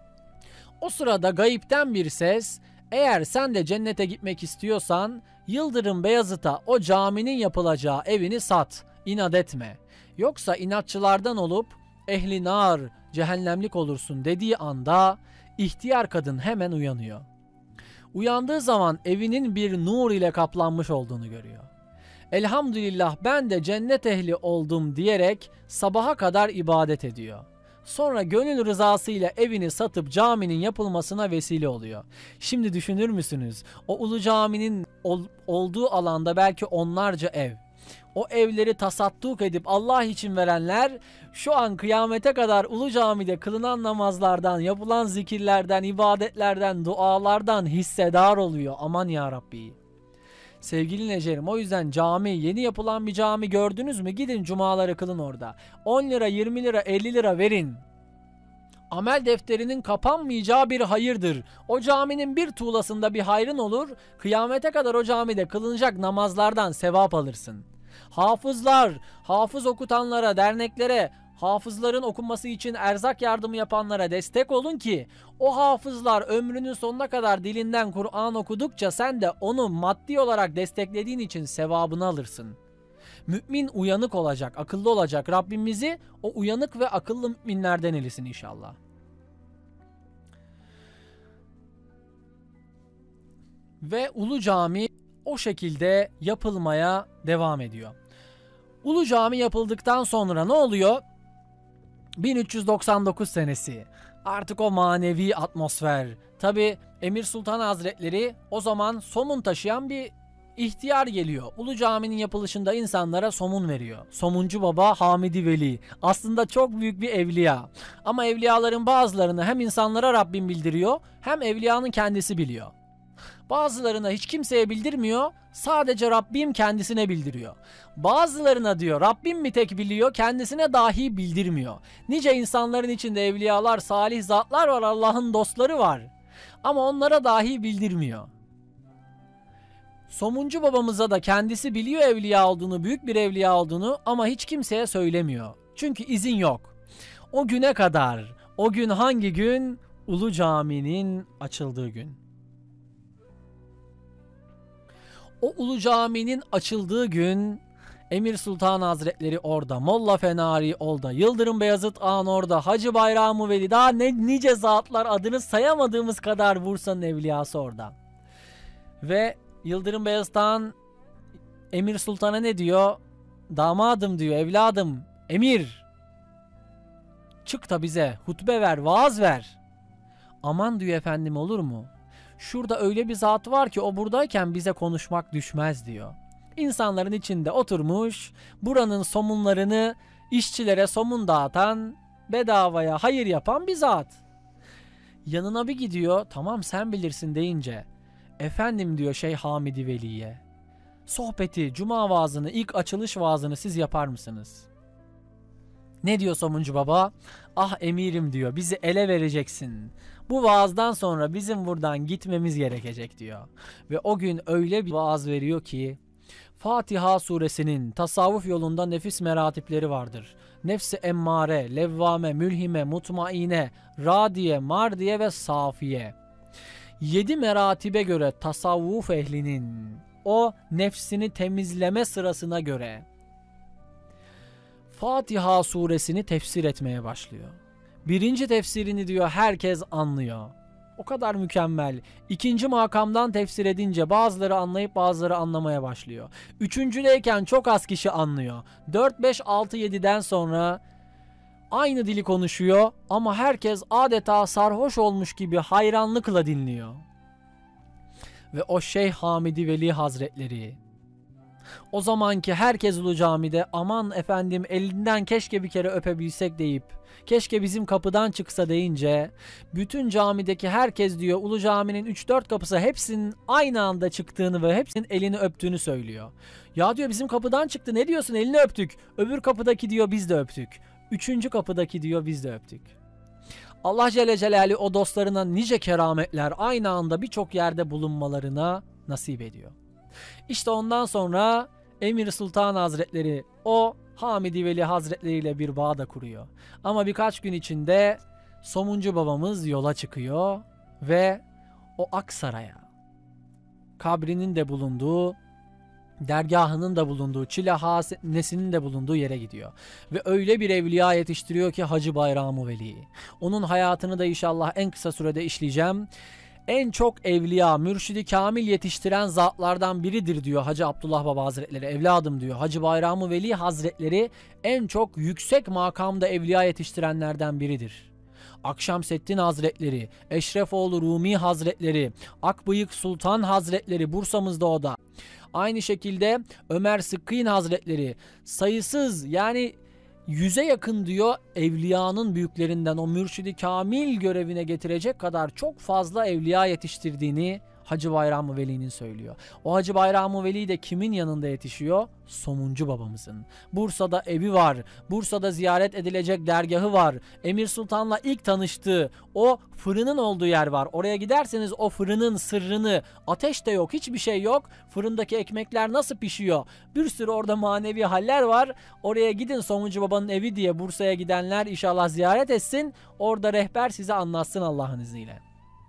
O sırada gayipten bir ses "Eğer sen de cennete gitmek istiyorsan Yıldırım Beyazıt'a o caminin yapılacağı evini sat, inat etme. Yoksa inatçılardan olup ehli nar, cehennemlik olursun" dediği anda ihtiyar kadın hemen uyanıyor. Uyandığı zaman evinin bir nur ile kaplanmış olduğunu görüyor. elhamdülillah ben de cennet ehli oldum diyerek sabaha kadar ibadet ediyor. Sonra gönül rızasıyla evini satıp caminin yapılmasına vesile oluyor. Şimdi düşünür müsünüz? O ulu caminin ol, olduğu alanda belki onlarca ev. O evleri tasadduk edip Allah için verenler şu an kıyamete kadar ulu camide kılınan namazlardan, yapılan zikirlerden, ibadetlerden, dualardan hissedar oluyor. Aman ya Rabbi. Sevgili Necerim, o yüzden cami, yeni yapılan bir cami gördünüz mü? Gidin cumaları kılın orada. on lira, yirmi lira, elli lira verin. Amel defterinin kapanmayacağı bir hayırdır. O caminin bir tuğlasında bir hayrın olur. Kıyamete kadar o camide kılınacak namazlardan sevap alırsın. Hafızlar, hafız okutanlara, derneklere, hafızların okunması için erzak yardımı yapanlara destek olun ki o hafızlar ömrünün sonuna kadar dilinden Kur'an okudukça sen de onu maddi olarak desteklediğin için sevabını alırsın. Mümin uyanık olacak, akıllı olacak. Rabbimizi o uyanık ve akıllı müminlerden eylesin inşallah. Ve Ulu Cami o şekilde yapılmaya devam ediyor. Ulu Cami yapıldıktan sonra ne oluyor? bin üç yüz doksan dokuz senesi. Artık o manevi atmosfer. Tabi Emir Sultan Hazretleri o zaman somun taşıyan bir ihtiyar geliyor. Ulu Cami'nin yapılışında insanlara somun veriyor. Somuncu Baba Hamidi Veli. Aslında çok büyük bir evliya. Ama evliyaların bazılarını hem insanlara Rabbim bildiriyor hem evliyanın kendisi biliyor. Bazılarına hiç kimseye bildirmiyor, sadece Rabbim kendisine bildiriyor. Bazılarına diyor Rabbim mi tek biliyor, kendisine dahi bildirmiyor. Nice insanların içinde evliyalar, salih zatlar var, Allah'ın dostları var. Ama onlara dahi bildirmiyor. Somuncu babamıza da kendisi biliyor evliya olduğunu, büyük bir evliya olduğunu ama hiç kimseye söylemiyor. Çünkü izin yok. O güne kadar, o gün hangi gün? Ulu Cami'nin açıldığı gün. O Ulu Cami'nin açıldığı gün Emir Sultan Hazretleri orada, Molla Fenari orada, Yıldırım Beyazıt Han orada, Hacı Bayram Veli, daha ne nice zatlar, adını sayamadığımız kadar Bursa'nın evliyası orada. Ve Yıldırım Beyazıt Han Emir Sultan'a ne diyor? Damadım diyor, evladım, emir. Çık da bize hutbe ver, vaaz ver. Aman diyor efendim, olur mu? Şurada öyle bir zat var ki o buradayken bize konuşmak düşmez diyor. İnsanların içinde oturmuş, buranın somunlarını işçilere somun dağıtan, bedavaya hayır yapan bir zat. Yanına bir gidiyor, tamam sen bilirsin deyince, efendim diyor Şeyh Hamidi Veli'ye, sohbeti, cuma vaazını, ilk açılış vaazını siz yapar mısınız? Ne diyor Somuncu Baba? Ah emirim diyor, bizi ele vereceksin. Bu vaazdan sonra bizim buradan gitmemiz gerekecek diyor. Ve o gün öyle bir vaaz veriyor ki, Fatiha suresinin tasavvuf yolunda nefis meratipleri vardır. Nefsi emmare, levvame, mülhime, mutmaine, radiye, mardiye ve safiye. Yedi meratibe göre tasavvuf ehlinin o nefsini temizleme sırasına göre Fatiha suresini tefsir etmeye başlıyor. Birinci tefsirini diyor herkes anlıyor. O kadar mükemmel. İkinci makamdan tefsir edince bazıları anlayıp bazıları anlamaya başlıyor. Üçüncüdeyken çok az kişi anlıyor. dört, beş, altı, yediden sonra aynı dili konuşuyor ama herkes adeta sarhoş olmuş gibi hayranlıkla dinliyor. Ve o Şeyh Hamidi Veli Hazretleri, o zamanki herkes Ulu Cami'de aman efendim elinden keşke bir kere öpebilsek deyip keşke bizim kapıdan çıksa deyince bütün camideki herkes diyor Ulu Cami'nin üç dört kapısı hepsinin aynı anda çıktığını ve hepsinin elini öptüğünü söylüyor. Ya diyor bizim kapıdan çıktı, ne diyorsun, elini öptük. Öbür kapıdaki diyor biz de öptük. Üçüncü kapıdaki diyor biz de öptük. Allah Celle Celaluhu o dostlarına nice kerametler aynı anda birçok yerde bulunmalarına nasip ediyor. İşte ondan sonra Emir Sultan Hazretleri o Hamidi Veli Hazretleri ile bir bağ da kuruyor. Ama birkaç gün içinde Somuncu babamız yola çıkıyor ve o Aksaray'a, kabrinin de bulunduğu, dergahının da bulunduğu, çilehanesinin de bulunduğu yere gidiyor. Ve öyle bir evliya yetiştiriyor ki Hacı Bayram Veli. Onun hayatını da inşallah en kısa sürede işleyeceğim. en çok evliya, mürşidi kamil yetiştiren zatlardan biridir diyor Hacı Abdullah Baba Hazretleri. Evladım diyor. Hacı Bayram-ı Veli Hazretleri en çok yüksek makamda evliya yetiştirenlerden biridir. Akşemseddin Hazretleri, Eşrefoğlu Rumi Hazretleri, Akbıyık Sultan Hazretleri, Bursa'mızda o da. Aynı şekilde Ömer Sıkkîn Hazretleri, sayısız, yani yüze yakın diyor evliyanın büyüklerinden, o mürşidi kamil görevine getirecek kadar çok fazla evliya yetiştirdiğini Hacı Bayram-ı Veli'nin söylüyor. O Hacı Bayram-ı Veli de kimin yanında yetişiyor? Somuncu babamızın. Bursa'da evi var. Bursa'da ziyaret edilecek dergahı var. Emir Sultan'la ilk tanıştığı o fırının olduğu yer var. Oraya giderseniz o fırının sırrını, ateş de yok, hiçbir şey yok. Fırındaki ekmekler nasıl pişiyor? Bir sürü orada manevi haller var. Oraya gidin, Somuncu babanın evi diye Bursa'ya gidenler inşallah ziyaret etsin. Orada rehber size anlatsın Allah'ın izniyle.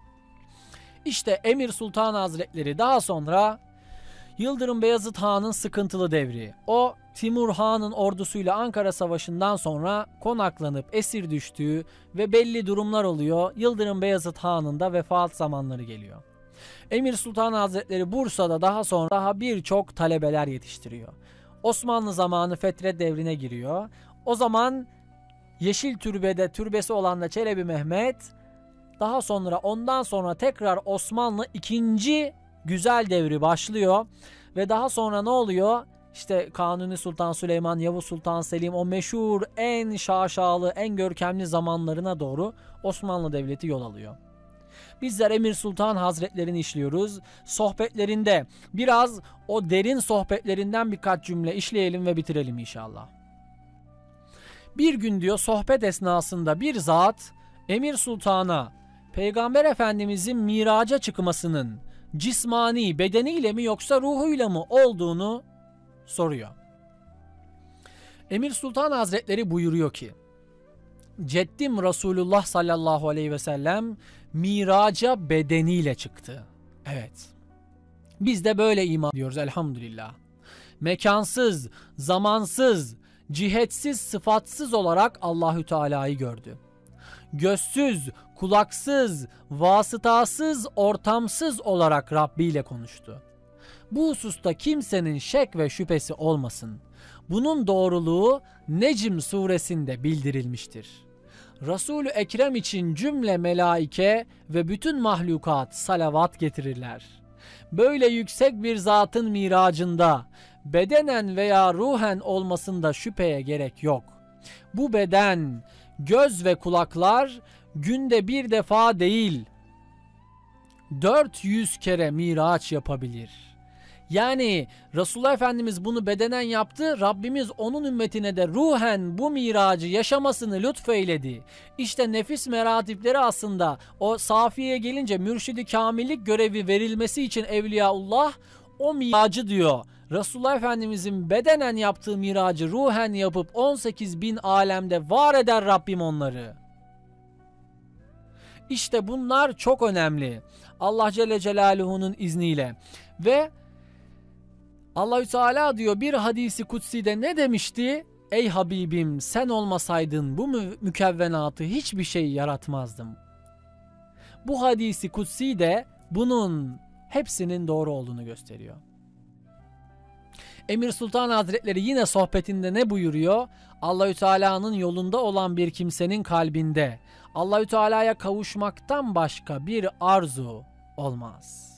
İşte Emir Sultan Hazretleri daha sonra Yıldırım Beyazıt Han'ın sıkıntılı devri. O Timur Han'ın ordusuyla Ankara Savaşı'ndan sonra konaklanıp esir düştüğü ve belli durumlar oluyor. Yıldırım Beyazıt Han'ın da vefat zamanları geliyor. Emir Sultan Hazretleri Bursa'da daha sonra daha birçok talebeler yetiştiriyor. Osmanlı zamanı Fetret devrine giriyor. O zaman Yeşil Türbe'de türbesi olan da Çelebi Mehmet, daha sonra ondan sonra tekrar Osmanlı ikinci güzel devri başlıyor. Ve daha sonra ne oluyor? İşte Kanuni Sultan Süleyman, Yavuz Sultan Selim, o meşhur en şaşalı, en görkemli zamanlarına doğru Osmanlı Devleti yol alıyor. Bizler Emir Sultan Hazretlerini işliyoruz. Sohbetlerinde biraz o derin sohbetlerinden birkaç cümle işleyelim ve bitirelim inşallah. Bir gün diyor sohbet esnasında bir zat Emir Sultan'a Peygamber Efendimizin miraca çıkmasının cismani, bedeniyle mi yoksa ruhuyla mı olduğunu soruyor. Emir Sultan Hazretleri buyuruyor ki, Ceddim Resulullah sallallahu aleyhi ve sellem miraca bedeniyle çıktı. Evet. Biz de böyle iman ediyoruz elhamdülillah. Mekansız, zamansız, cihetsiz, sıfatsız olarak Allahü Teala'yı gördü. Gözsüz, kulaksız, vasıtasız, ortamsız olarak Rabbi ile konuştu. Bu hususta kimsenin şek ve şüphesi olmasın. Bunun doğruluğu Necm suresinde bildirilmiştir. Resul-ü Ekrem için cümle melaike ve bütün mahlukat salavat getirirler. Böyle yüksek bir zatın miracında bedenen veya ruhen olmasında şüpheye gerek yok. Bu beden, göz ve kulaklar günde bir defa değil, dört yüz kere miraç yapabilir. Yani Resulullah Efendimiz bunu bedenen yaptı, Rabbimiz onun ümmetine de ruhen bu miracı yaşamasını lütfeyledi. İşte nefis meratipleri aslında o safiyeye gelince mürşidi kamillik görevi verilmesi için Evliyaullah o miracı diyor. Resulullah Efendimizin bedenen yaptığı miracı ruhen yapıp on sekiz bin alemde var eder Rabbim onları. İşte bunlar çok önemli. Allah Celle Celaluhu'nun izniyle. Ve Allahü Teala diyor bir hadisi kutsi'de ne demişti? Ey Habibim, sen olmasaydın bu mü- mükevvenatı hiçbir şey yaratmazdım. Bu hadisi kutsi de bunun hepsinin doğru olduğunu gösteriyor. Emir Sultan Hazretleri yine sohbetinde ne buyuruyor? Allahü Teala'nın yolunda olan bir kimsenin kalbinde Allahü Teala'ya kavuşmaktan başka bir arzu olmaz.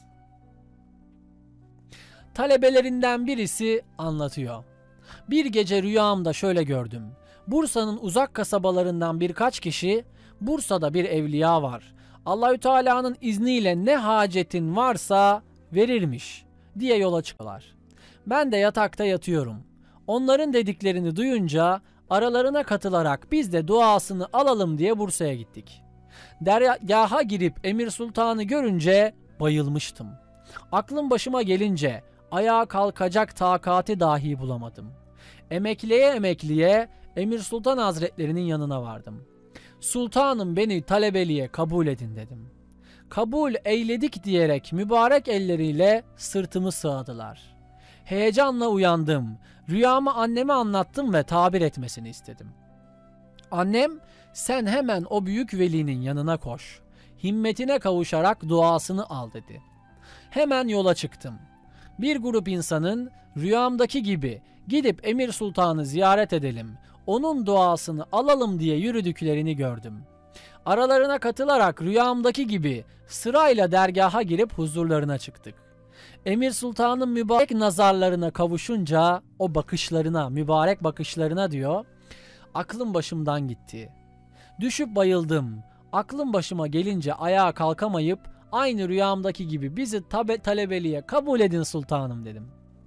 Talebelerinden birisi anlatıyor. Bir gece rüyamda şöyle gördüm. Bursa'nın uzak kasabalarından birkaç kişi, Bursa'da bir evliya var. Allahü Teala'nın izniyle ne hacetin varsa verirmiş diye yola çıkıyorlar. Ben de yatakta yatıyorum. Onların dediklerini duyunca aralarına katılarak biz de duasını alalım diye Bursa'ya gittik. Dergaha girip Emir Sultan'ı görünce bayılmıştım. Aklım başıma gelince ayağa kalkacak takati dahi bulamadım. Emekliye emekliye Emir Sultan Hazretlerinin yanına vardım. Sultanım beni talebeliğe kabul edin dedim. Kabul eyledik diyerek mübarek elleriyle sırtımı sıvadılar. Heyecanla uyandım. Rüyamı anneme anlattım ve tabir etmesini istedim. Annem, sen hemen o büyük velinin yanına koş. himmetine kavuşarak duasını al dedi. Hemen yola çıktım. Bir grup insanın rüyamdaki gibi gidip Emir Sultan'ı ziyaret edelim, onun duasını alalım diye yürüdüklerini gördüm. Aralarına katılarak rüyamdaki gibi sırayla dergaha girip huzurlarına çıktık. Emir Sultan'ın mübarek nazarlarına kavuşunca o bakışlarına, mübarek bakışlarına diyor, aklım başımdan gitti. Düşüp bayıldım. Aklım başıma gelince ayağa kalkamayıp aynı rüyamdaki gibi bizi tabe talebeliğe kabul edin sultanım dedim.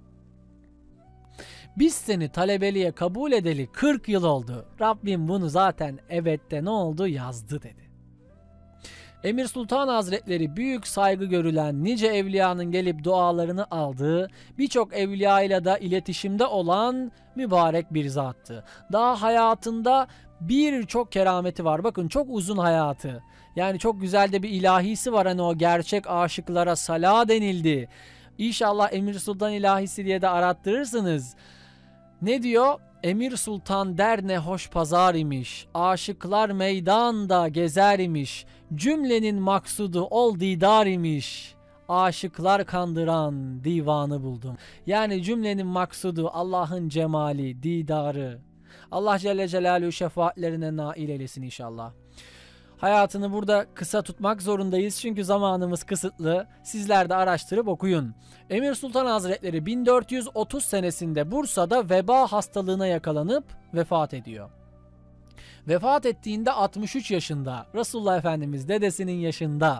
Biz seni talebeliğe kabul edeli kırk yıl oldu. Rabbim bunu zaten evette ne oldu yazdı dedi. Emir Sultan Hazretleri büyük saygı görülen nice evliyanın gelip dualarını aldığı, birçok evliya ile de iletişimde olan mübarek bir zattı. Daha hayatında birçok kerameti var. Bakın çok uzun hayatı. Yani çok güzel de bir ilahisi var. Hani o gerçek aşıklara sala denildi. İnşallah Emir Sultan ilahisi diye de arattırırsınız. Ne diyor? Emir Sultan der ne hoş pazar imiş, aşıklar meydanda gezer imiş, cümlenin maksudu ol didar imiş, aşıklar kandıran divanı buldum. Yani cümlenin maksudu Allah'ın cemali, didarı. Allah Celle Celaluhu şefaatlerine nail eylesin inşallah. Hayatını burada kısa tutmak zorundayız çünkü zamanımız kısıtlı. Sizler de araştırıp okuyun. Emir Sultan Hazretleri bin dört yüz otuz senesinde Bursa'da veba hastalığına yakalanıp vefat ediyor. Vefat ettiğinde altmış üç yaşında. Resulullah Efendimiz dedesinin yaşında.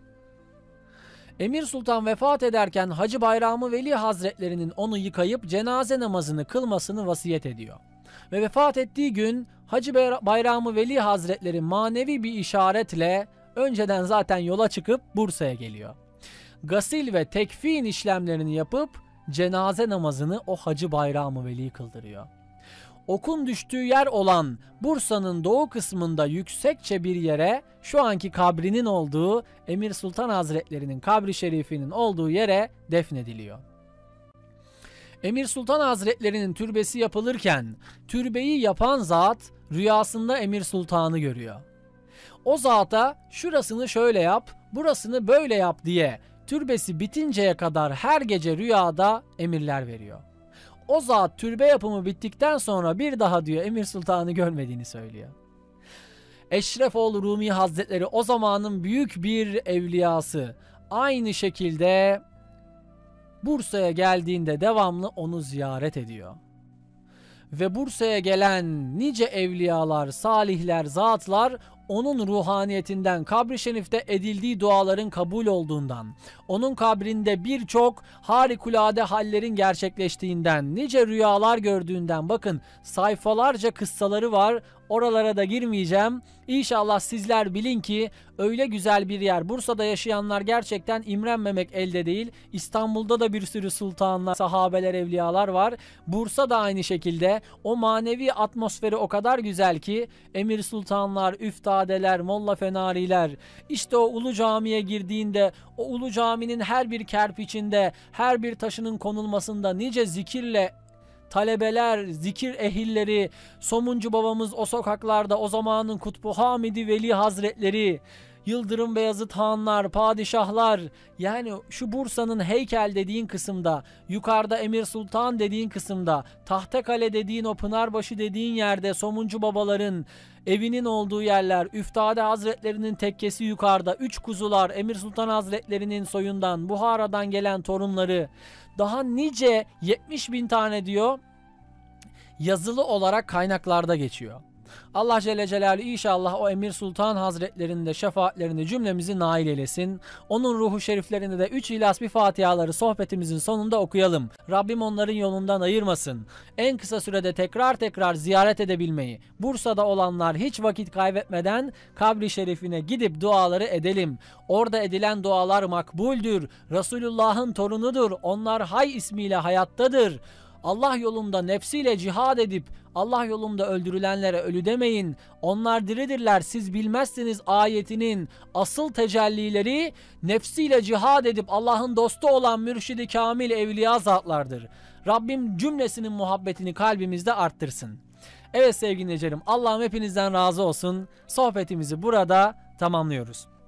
Emir Sultan vefat ederken Hacı Bayramı Veli Hazretlerinin onu yıkayıp cenaze namazını kılmasını vasiyet ediyor. Ve vefat ettiği gün Hacı Bayramı Veli Hazretleri manevi bir işaretle önceden zaten yola çıkıp Bursa'ya geliyor. Gasil ve tekfin işlemlerini yapıp cenaze namazını o Hacı Bayramı Veli kıldırıyor. Okun düştüğü yer olan Bursa'nın doğu kısmında yüksekçe bir yere şu anki kabrinin olduğu Emir Sultan Hazretleri'nin kabri şerifinin olduğu yere defnediliyor. Emir Sultan Hazretleri'nin türbesi yapılırken türbeyi yapan zat rüyasında Emir Sultan'ı görüyor. O zata şurasını şöyle yap, burasını böyle yap diye türbesi bitinceye kadar her gece rüyada emirler veriyor. O zat türbe yapımı bittikten sonra bir daha diyor Emir Sultan'ı görmediğini söylüyor. Eşrefoğlu Rumi Hazretleri o zamanın büyük bir evliyası aynı şekilde Bursa'ya geldiğinde devamlı onu ziyaret ediyor. Ve Bursa'ya gelen nice evliyalar, salihler, zatlar onun ruhaniyetinden, kabri şerifte edildiği duaların kabul olduğundan, onun kabrinde birçok harikulade hallerin gerçekleştiğinden, nice rüyalar gördüğünden, bakın sayfalarca kıssaları var, oralara da girmeyeceğim. İnşallah sizler bilin ki öyle güzel bir yer. Bursa'da yaşayanlar gerçekten imrenmemek elde değil. İstanbul'da da bir sürü sultanlar, sahabeler, evliyalar var. Bursa da aynı şekilde. O manevi atmosferi o kadar güzel ki emir sultanlar, üftadeler, molla fenariler, işte o ulu camiye girdiğinde o ulu caminin her bir kerpiçinde, her bir taşının konulmasında nice zikirle talebeler, zikir ehilleri, Somuncu babamız o sokaklarda, o zamanın Kutbu Hamidi Veli Hazretleri, Yıldırım Beyazıt Hanlar, padişahlar, yani şu Bursa'nın heykel dediğin kısımda, yukarıda Emir Sultan dediğin kısımda, Tahtakale dediğin o Pınarbaşı dediğin yerde Somuncu babaların evinin olduğu yerler, Üftade Hazretlerinin tekkesi yukarıda, üç kuzular, Emir Sultan Hazretlerinin soyundan, Buhara'dan gelen torunları, daha nice yetmiş bin tane diyor yazılı olarak kaynaklarda geçiyor. Allah Celle Celaluhu inşallah o Emir Sultan Hazretlerinde şefaatlerini cümlemizi nail eylesin. Onun ruhu şeriflerinde de üç İhlas bir Fatihaları sohbetimizin sonunda okuyalım. Rabbim onların yolundan ayırmasın. En kısa sürede tekrar tekrar ziyaret edebilmeyi, Bursa'da olanlar hiç vakit kaybetmeden kabri şerifine gidip duaları edelim. Orada edilen dualar makbuldür. Resulullah'ın torunudur. Onlar Hay ismiyle hayattadır. Allah yolunda nefsiyle cihad edip Allah yolunda öldürülenlere ölü demeyin. Onlar diridirler, siz bilmezsiniz ayetinin asıl tecellileri nefsiyle cihad edip Allah'ın dostu olan mürşidi kamil evliya zatlardır. Rabbim cümlesinin muhabbetini kalbimizde arttırsın. Evet sevgili dinleyicilerim, Allah'ım hepinizden razı olsun. Sohbetimizi burada tamamlıyoruz.